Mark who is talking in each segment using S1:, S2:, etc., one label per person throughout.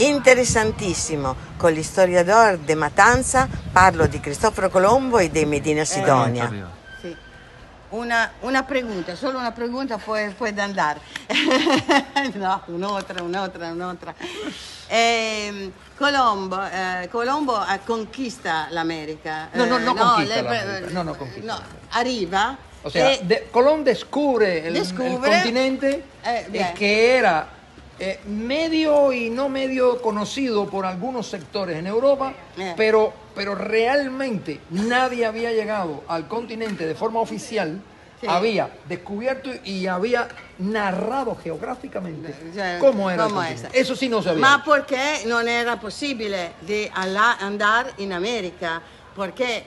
S1: interessantissimo con l'historiador de Matanza, parlo di Cristoforo Colombo e dei Medina Sidonia.
S2: Sì. Una pregunta, solo una pregunta, puoi andare. No, un'altra. Colombo conquista l'America.
S3: No conquista l'America. No, conquista.
S2: No, arriva.
S3: O sea, Colón descubre el continente que era medio y no medio conocido por algunos sectores en Europa, pero realmente nadie había llegado al continente de forma oficial. Sì. Había descubierto y había narrado geográficamente cómo era el continente. Eso sí no sabía.
S2: Ma perché non era possibile di andare in America? Perché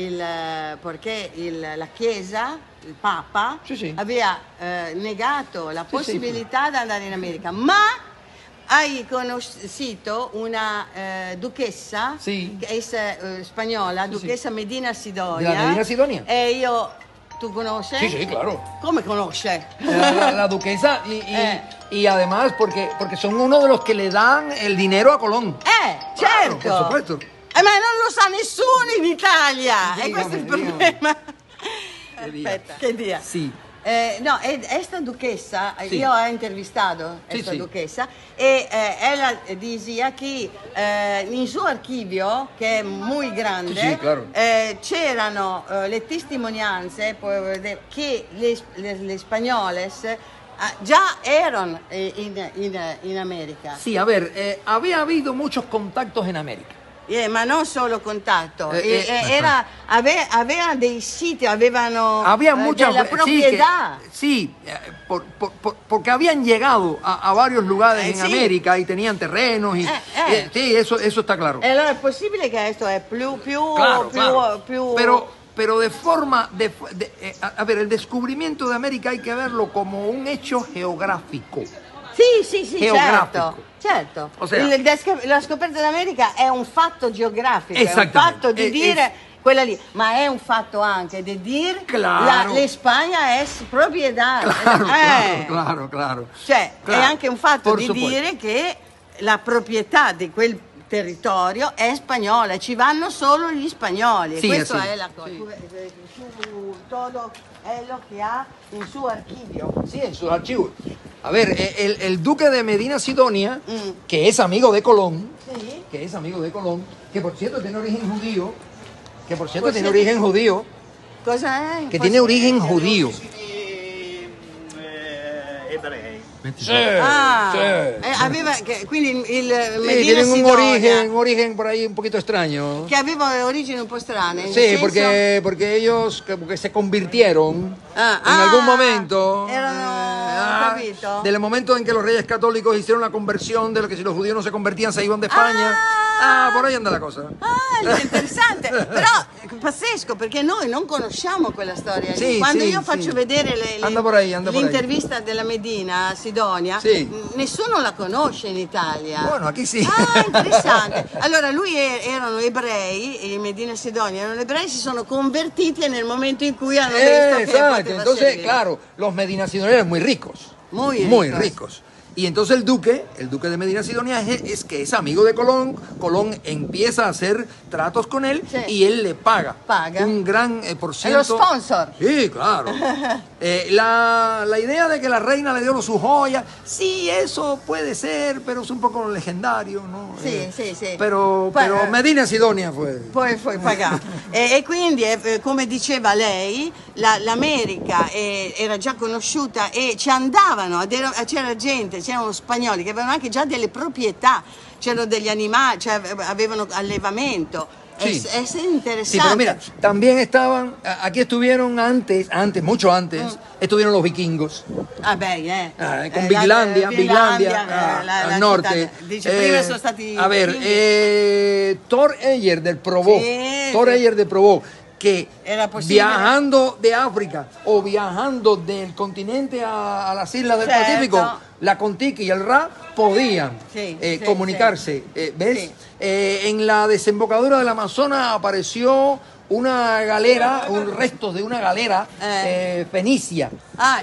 S2: la Chiesa, il Papa, aveva negato la possibilità di andare in America. Ma hai conosciuto una duchessa che è spagnola, duchessa Medina Sidonia.
S3: La Medina Sidonia.
S2: E io... ¿Tú conoces?
S3: Sí, claro.
S2: ¿Cómo conoces?
S3: La duquesa y además porque son uno de los que le dan el dinero a Colón.
S2: Certo.
S3: Claro, por supuesto.
S2: Ma non lo sa nessuno in Italia. E questo è il problema. Aspetta. Che dia?
S3: Sì.
S2: No, esta duquesa, io ho intervistato questa duquesa e ella diceva che nel suo archivio, che è molto grande, c'erano le testimonianze che le spagnoles ya eran in America.
S3: Sí, a ver, había habido muchos contactos en América.
S2: Ma non solo contatto, aveva dei siti, avevano della proprietà.
S3: Porque habían llegado a varios lugares en América y tenían terrenos. Sí, eso está claro.
S2: Allora è possibile che questo è più
S3: Pero de forma, a ver, el descubrimiento de América hay que verlo como un hecho geográfico.
S2: Sì, certo.
S3: O sea,
S2: la scoperta d'America è un fatto geografico, è un fatto di dire quella lì, ma è un fatto anche di dire l'Espagna è proprietà.
S3: Claro.
S2: Cioè, è anche un fatto di dire che la proprietà di quel territorio è spagnola, ci vanno solo gli spagnoli. Questo è la cosa. Todo è lo che ha in suo archivio.
S3: Sí, en sus archivos. A ver, el duque de Medina Sidonia, que es amigo de Colón, que por cierto tiene origen judío,
S2: Cosa è?
S3: Que tiene origen judío.
S4: Ebrei.
S2: Aveva quindi il Medina
S3: tienen
S2: Sidonia,
S3: un origen por ahí un poquito extraño.
S2: che aveva origini un po' strane.
S3: Sí, porque ellos que se convirtieron en algún momento.
S2: Capito?
S3: Del momento en que los reyes católicos hicieron la conversión, de lo que si los judíos no se convertían se iban de España. Por ahí anda la cosa.
S2: È interessante, però è pazzesco perché noi non conosciamo quella storia. Quando io faccio vedere l'intervista della Medina Sidonia, nessuno la conosce in Italia.
S3: Bueno, aquí sí.
S2: Interessante. Allora lui erano ebrei, i Medina Sidonia erano ebrei, si sono convertiti nel momento in cui hanno visto che poteva
S3: entonces,
S2: servire.
S3: claro, los Medina Sidonia eran muy ricos. Muy ricos. Y entonces el duque de Medina Sidonia es que es amigo de Colón. Colón empieza a hacer tratos con él y él le paga un gran por ciento.
S2: Lo sponsor.
S3: Sí, claro. La idea de que la reina le dio sus joyas, sí, eso puede ser, pero es un poco legendario, ¿no?
S2: Sì.
S3: Pero Medina Sidonia fue.
S2: Poi pagato. E quindi, come diceva lei, l'America era già conosciuta e ci andavano, c'era gente, c'erano spagnoli che avevano anche già delle proprietà, c'erano degli animali, cioè avevano allevamento.
S3: Sí.
S2: Es interesante.
S3: Sí, pero mira, también estaban, aquí estuvieron mucho antes, estuvieron los vikingos. Con Viglandia, al norte.
S2: Dice, prima sono stati
S3: a ver, Thor Eyer del Provó, que viajando de África o viajando del continente a las islas del Pacífico, la Kon-Tiki y el Ra podían comunicarse. ¿Ves? En la desembocadura del Amazonas apareció una galera, restos de una galera fenicia.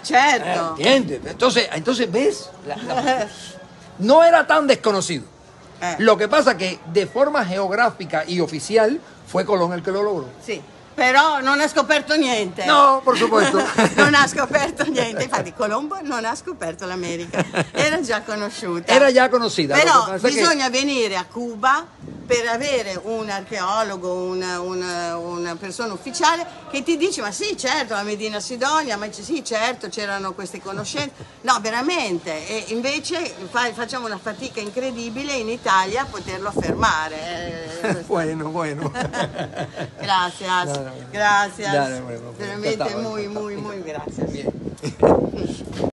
S2: Certo.
S3: ¿Entiendes? Entonces ¿ves? No era tan desconocido. Lo que pasa que de forma geográfica y oficial fue Colón el que lo logró.
S2: Sì, però non ha scoperto niente.
S3: No, por supuesto.
S2: Non ha scoperto niente. Infatti Colombo non ha scoperto l'America, era già conosciuta.
S3: Era già conosciuta.
S2: Però bisogna venire a Cuba per avere un archeologo, una persona ufficiale che ti dice ma sì certo la Medina Sidonia, ma sì certo c'erano queste conoscenze, no veramente, e invece facciamo una fatica incredibile in Italia a poterlo affermare.
S3: Bueno.
S2: Gracias,
S3: no.
S2: gracias,
S3: Dale, bueno,
S2: veramente
S3: encantado,
S2: muy gracias.
S3: Bien.